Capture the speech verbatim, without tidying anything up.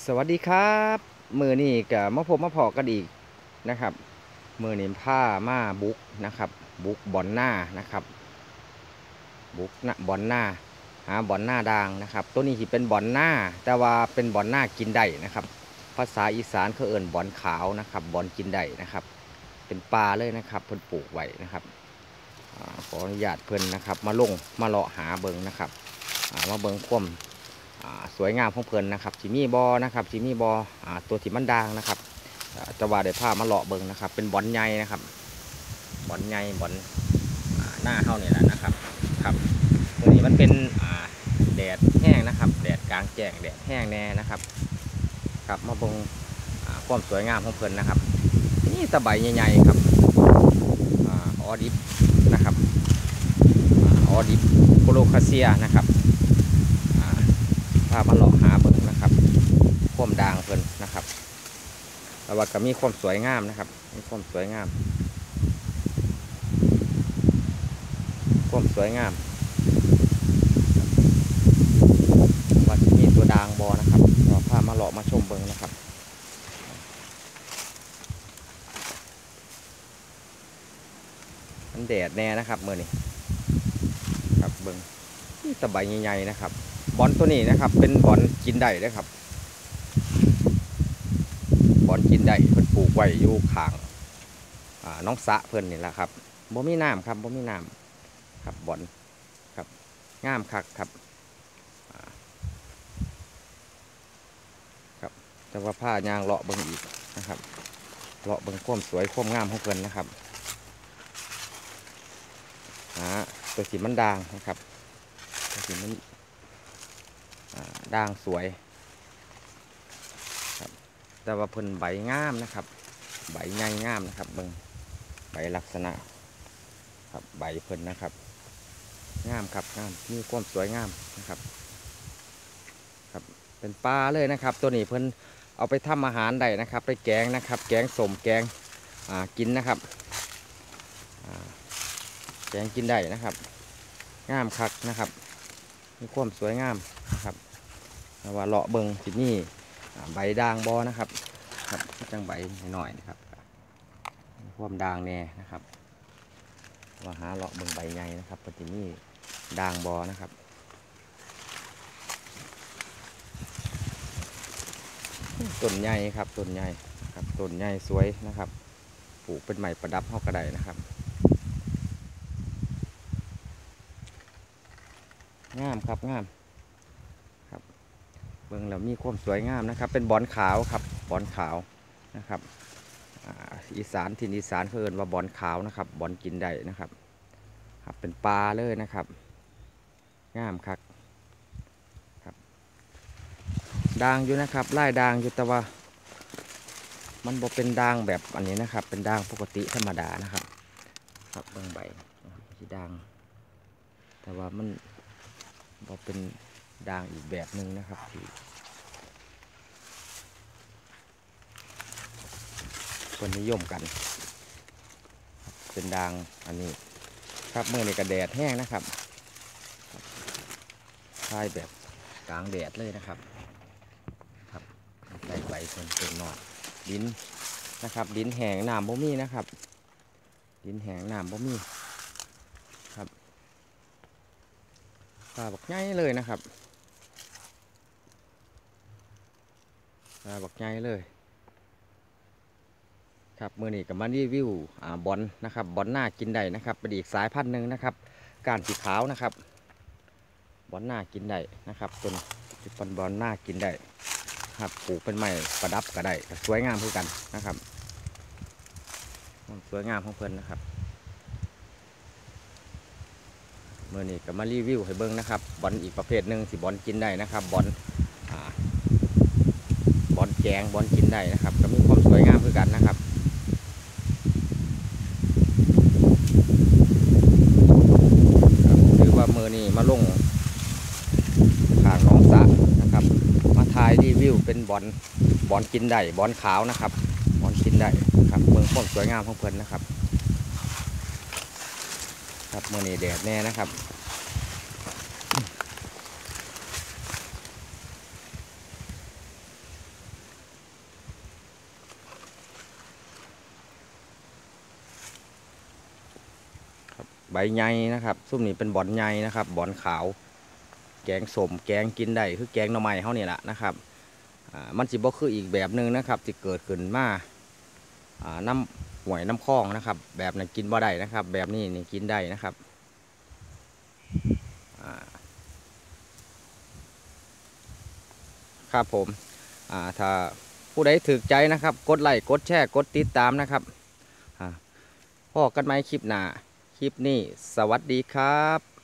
สวัสดีครับมือนี่กับมะพบมะพอกันอีกนะครับมือนี่ผ้ามาบุกนะครับบุกบอนหน้านะครับบุกนะบอนหน้าหาบอนหน้าด่างนะครับตัวนี้ที่เป็นบอนหน้าแต่ว่าเป็นบอนหน้ากินได้นะครับภาษาอีสานเขาเอิ่นบอนขาวนะครับบอนกินได้นะครับเป็นปลาเลยนะครับเพิ่นปลูกไว้นะครับขออนุญาตเพิ่นนะครับมาลงมาเลาะหาเบิงนะครับมาเบิงคว่ำสวยงามของเพิ่นนะครับจิมีบอนะครับจิมีบอตัวที่มันด่างนะครับจะว่าได้ผ้ามาเลาะเบิงนะครับเป็นบอนใหญ่นะครับบอนใหญ่บอนหน้าเฮานี่แหละนะครับครับตัวนี้มันเป็นแดดแห้งนะครับแดดกลางแจ้งแดดแห้งแน่นะครับครับมาเบิงความสวยงามของเพิ่นนะครับนี่ตะไบใหญ่ๆครับออดิฟนะครับออดิฟโคโลคาเซียนะครับพามาหลอกหาเบิ่งนะครับความด่างเพิ่นนะครับแต่ว่าก็มีความสวยงามนะครับมีความสวยงามความสวยงามว่าที่มีตัวด่างบอนะครับเราพามาหลอกมาชมเบิ่งนะครับมันแดดแน่นะครับเมื่อนี้ครับเบิ่งนี่ตะไบใหญ่ๆนะครับบอนตัวนี้นะครับเป็นบอนกินได้นะครับบอนกินได้เพิ่นปลูกไว้อยู่ข้างน้องสะเพิ่นนี่แหละครับบ่มีน้ำครับบ่มีน้ำครับบอนครับงามคักครับครับแต่ว่าผ้ายางเลาะเบิ่งอีกนะครับเลาะเบิ่งความสวยความงามของเพิ่นนะครับอ่าตัวสีมันด่างนะครับตัวสีมันด่างสวยครับแต่ว่าเพิ่นใบงามนะครับใบใหญ่งามนะครับเบิ่งใบลักษณะครับใบเพิ่นนะครับงามครับงามมีความสวยงามนะครับครับเป็นปลาเลยนะครับตัวนี้เพิ่นเอาไปทำอาหารได้นะครับไปแกงนะครับแกงสมแกงอ่ากินนะครับแกงกินได้นะครับงามคักนะครับมีความสวยงามนะครับว่าเลาะเบิงที่นี่ใบด่างบอนะครับครับจังใบหน่อยนะครับความด่างแน่นะครับว่าหาเลาะเบิงใบใหญ่นะครับที่นี่ด่างบอนะครับต้นใหญ่ครับต้นใหญ่ครับต้นใหญ่สวยนะครับปลูกเป็นใหม่ประดับเฮากระไดนะครับงามครับงามครับเบิ่งแล้วมีความสวยงามนะครับเป็นบอนขาวครับบอนขาวนะครับอีสานถิ่นอีสานเขาเอิ้นว่าบอนขาวนะครับบอนกินได้นะครับครับเป็นปลาเลยนะครับงามครับครับด่างอยู่นะครับไล่ด่างอยู่แต่ว่ามันบ่เป็นด่างแบบอันนี้นะครับเป็นด่างปกติธรรมดานะครับครับเบิ่งใบที่ด่างแต่ว่ามันบ่เป็นด่างอีกแบบหนึ่งนะครับที่คนนิยมกันเป็นด่างอันนี้ครับเมื่อในกระแดดแห้งนะครับใช่แบบกลางแดดเลยนะครับครับใส่ใบเป็นเป็นหนอดดินนะครับดินแห้งน้ำบ่มีนะครับดินแห้งน้ำบ่มีครับปลาบักใหญ่เลยนะครับปลาบักใหญ่เลยครับมือนี้กับมารีวิวอ่าบอนนะครับบอนหน้ากินได้นะครับเป็นอีกสายพันธุ์หนึ่งนะครับการสีขาวนะครับบอนหน้ากินได้นะครับต้นเป็นบอนหน้ากินได้ครับปลูกเป็นไม้ประดับก็ได้สวยงามเพื่อกันนะครับสวยงามของเพื่อนนะครับมือนี้กับมารีวิวให้เบิ้งนะครับบอนอีกประเภทหนึ่งสิบอนกินได้นะครับบอนอ่าบอนแกงบอนกินได้นะครับก็มีความสวยงามเพื่อกันนะครับมือนี้มาลงข้างน้องสะนะครับมาถ่ายรีวิวเป็นบอนบอนกินได้บอนขาวนะครับบอนกินได้ครับเมืองความสวยงามของเพิ่นนะครับครับมือนี้แดดแน่นะครับใบใหญ่นะครับซุ่มนี้เป็นบอนใหญ่นะครับบอนขาวแกงสมแกงกินได้คือแกงหน่อไม้เขานี่แหละนะครับอ่ามันสิบ่คืออีกแบบหนึ่งนะครับที่เกิดขึ้นมาอ่าน้ำห่วยน้ำคลองนะครับ แบบนั้นกินบ่ได้นะครับ แบบนี้นี่กินได้นะครับอ่าครับผมอ่าถ้าผู้ใดถือใจนะครับกดไลค์กดแชร์กดติดตามนะครับอ่าพอกันไหมคลิปหน้าคลิปนี้สวัสดีครับ